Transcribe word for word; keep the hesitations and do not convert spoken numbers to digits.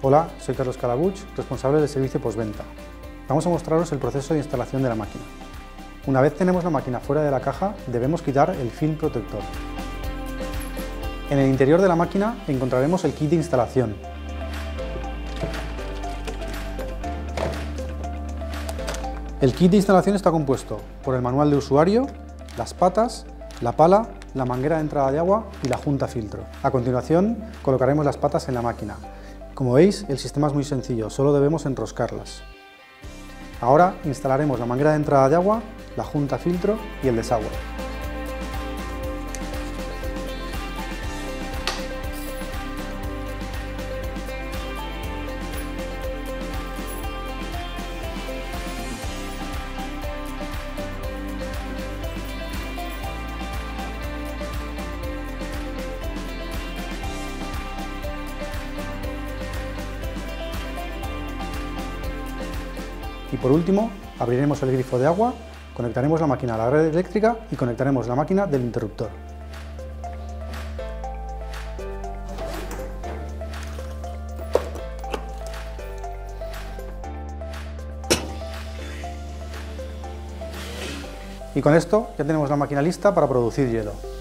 Hola, soy Carlos Calabuch, responsable del servicio postventa. Vamos a mostraros el proceso de instalación de la máquina. Una vez tenemos la máquina fuera de la caja, debemos quitar el film protector. En el interior de la máquina encontraremos el kit de instalación. El kit de instalación está compuesto por el manual de usuario, las patas, la pala, la manguera de entrada de agua y la junta filtro. A continuación colocaremos las patas en la máquina. Como veis, el sistema es muy sencillo, solo debemos enroscarlas. Ahora instalaremos la manguera de entrada de agua, la junta filtro y el desagüe. Y por último, abriremos el grifo de agua, conectaremos la máquina a la red eléctrica y conectaremos la máquina del interruptor. Y con esto ya tenemos la máquina lista para producir hielo.